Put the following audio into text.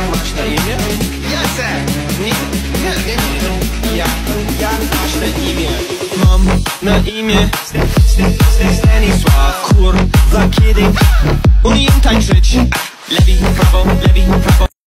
masz na imię? Jacek! Jak masz na imię? Mam na imię Stanislaw. Kurwa kiedy umiem tańczyć. Lewi, prawo, lewi, prawo.